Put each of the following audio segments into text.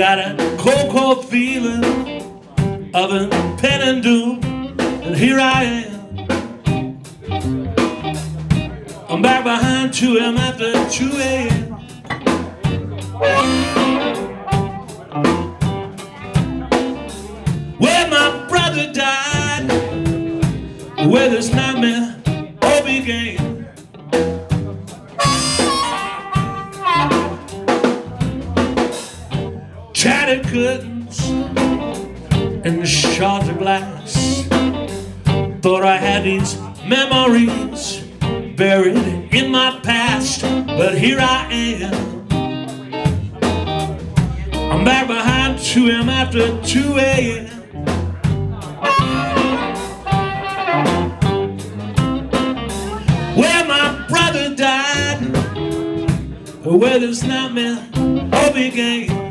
got a cold, cold feeling of impending doom, and here I am. I'm back behind 2M after 2 a.m. Where my brother died, where this nightmare all began. Shattered curtains and shards of glass. Thought I had these memories buried in my past, but here I am. I'm back behind 2M after 2 a.m. Where my brother died, where this nightmare all began.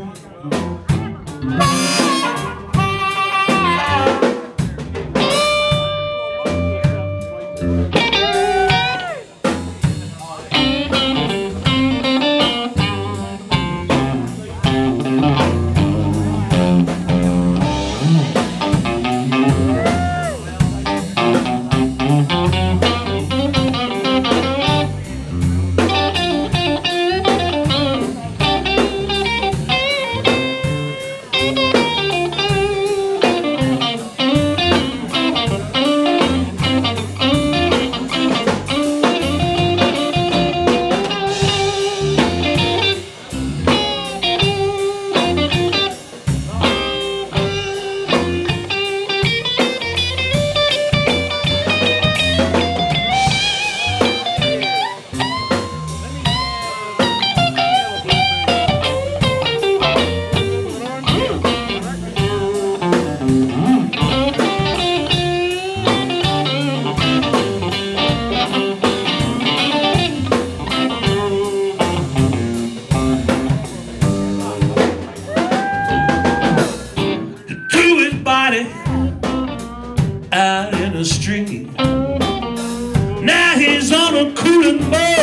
Out in the street, now he's on a cooling boat.